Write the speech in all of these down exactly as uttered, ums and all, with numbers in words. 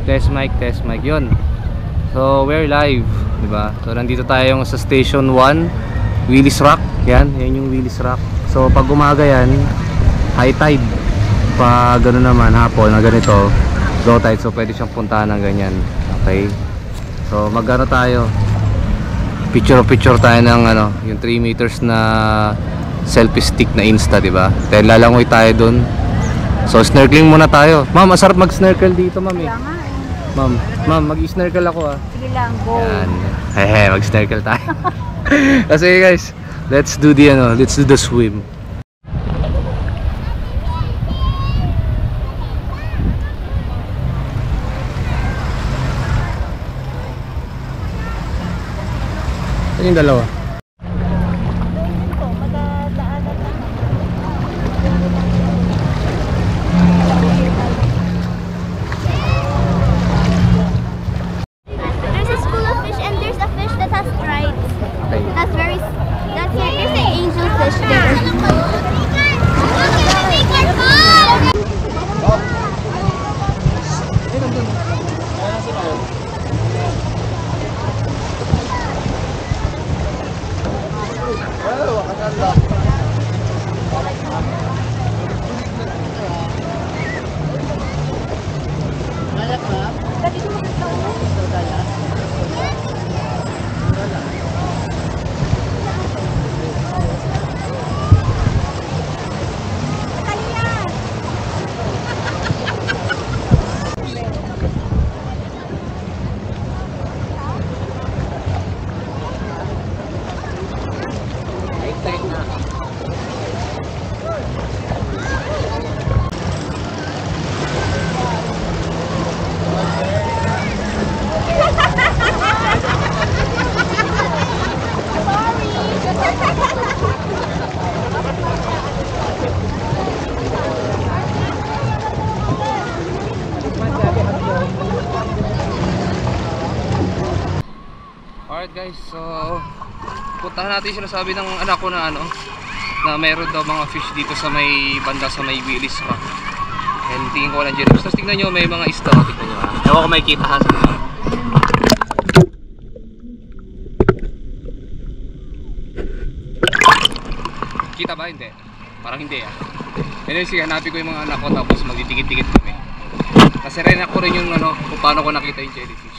Test mic, test mic. Yun. So, we're live. Diba? So, nandito tayo sa Station one. Willis Rock. Yan. Yan yung Willis Rock. So, pag umaga yan, high tide. Pag gano'n naman, hapon, na ganito, low tide. So, pwede siyang puntahan ng ganyan. Okay? So, mag-ano tayo? Picture-picture tayo ng ano, yung three meters na selfie stick na Insta, diba? Dahil lalangoy tayo dun. So, snorkeling muna tayo. Ma'am, masarap mag-snorkel dito, ma'am eh. Ma'am, ma'am, mag-snorkel ako ah. Sige lang, go. Yan. Hehe, mag-snorkel tayo. Kasi guys, let's do the ano, let's do the swim. Ano yung dalawa? Alright guys, so puntahan natin yung sinasabi ng anak ko na ano, na mayroon daw mga fish dito sa may banda sa may Willis Rock. And tingin ko lang dyan. Tapos tingnan nyo, may mga isda. Tingnan nyo ha. Ewan ko may kita ha. Kita ba? Hindi. Parang hindi ah. Anyway, sige, hanapin ko yung mga anak ko tapos magdidikit-dikit kami. Kasi rin ako rin yung ano, kung paano ko nakita yung jellyfish.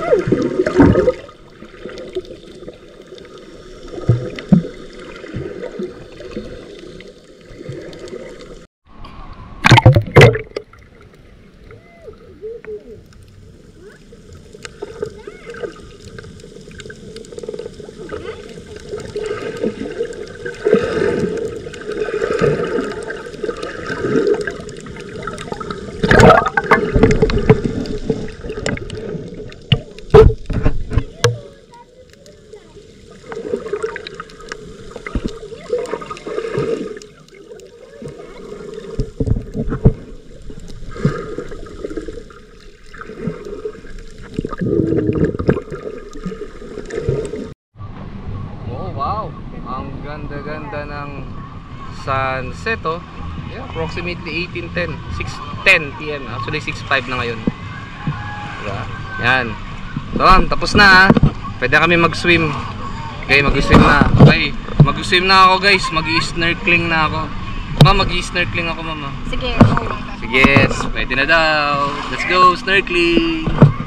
Ganda-ganda ng sunset, oh. Yeah, approximately eighteen ten, six ten p m Actually six five na ngayon. Diba? Yan. So, tapos na, ha. Pwede kami mag-swim. Okay, mag-swim na. Okay, mag-swim na ako, guys. Mag-i-snorkeling na ako. Mama, mag-i-snorkeling ako, mama. Sige. Sige, yes. Pwede na daw. Let's go, snorkeling.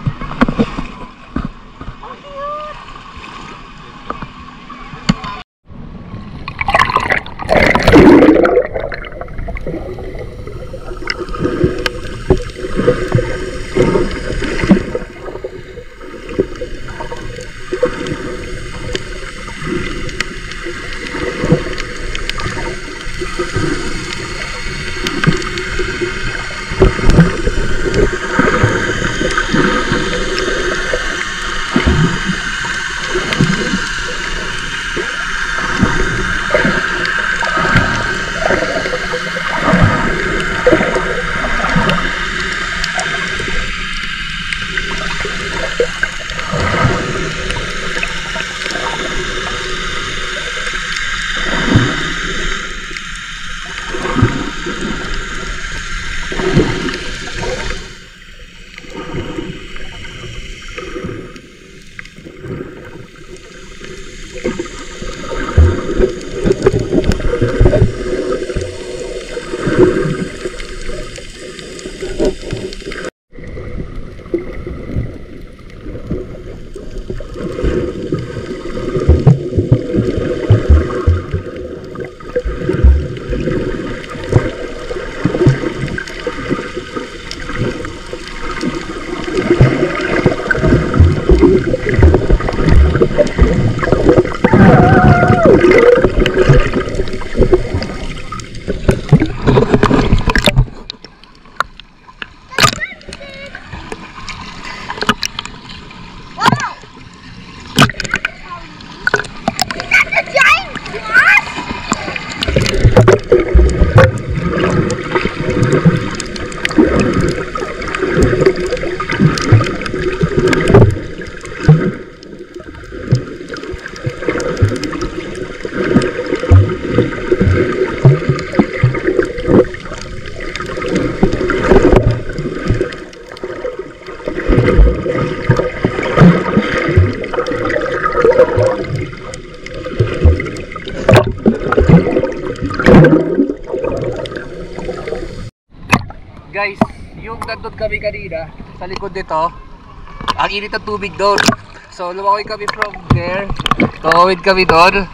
Guys, yung nandun kami kanina sa likod nito, ang init ng tubig doon. So lumaway kami from there, tawid kami doon.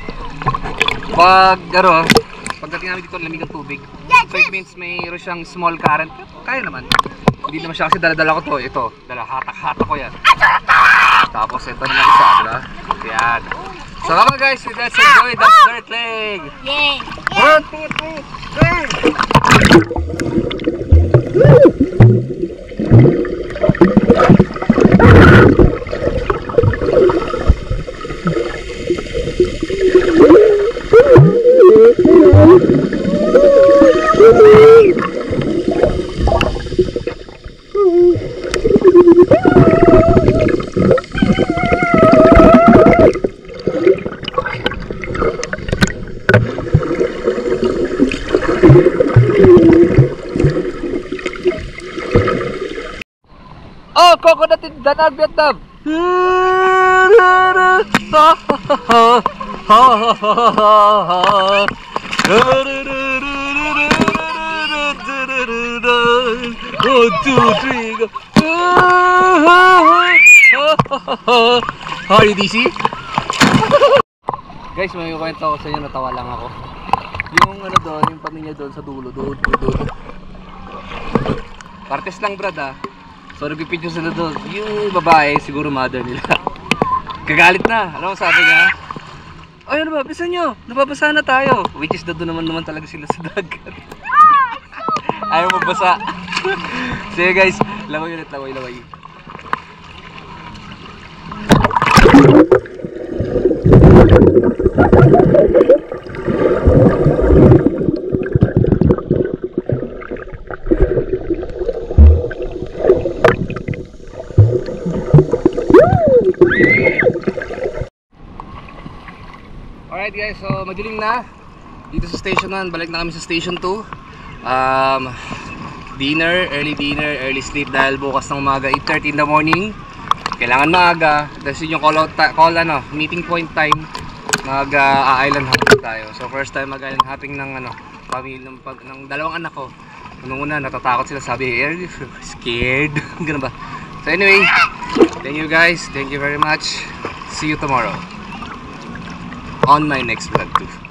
Pag ano, pagdating namin dito, lamig ng tubig. So it means mayroon siyang small current. Kaya naman, hindi naman siya kasi dala-dala ko to. Ito, dala, hatak-hatak ko yan. Tapos ito naman isa, diba? Yan. So come on guys, let's enjoy that snorkeling. Yay! One, two, three, three! Oh, coconut in Danang, Vietnam. One, two, three, go. How are you, D C? Guys, may kwento ako sa inyo, natawa lang ako. Yung ano doon, yung pamilya doon sa dulo, doon, doon. Partes lang brad ah. So nagpipidyo sila doon. Yung babae, siguro mother nila. Kagalit na. Alam mo sabi niya? Ay ano ba, bisa nyo, nababasa na tayo. Which is doon naman naman talaga sila sa dagat. Ayaw mabasa. Sige guys, laway ulit, laway, laway. Alright guys, so madilim na dito sa station one, balik na kami sa station two. um, Dinner, early dinner, early sleep dahil bukas ng umaga eight thirty in the morning. Kailangan maaga, that's yung call out, call ano, meeting point time. Mag uh, island hopping tayo. So first time mag island hopping ng ano, pamilya ng, ng dalawang anak ko. Unang una natatakot sila, sabi, are you scared? Ganun ba? So anyway, thank you guys, thank you very much. See you tomorrow on my next vlog too.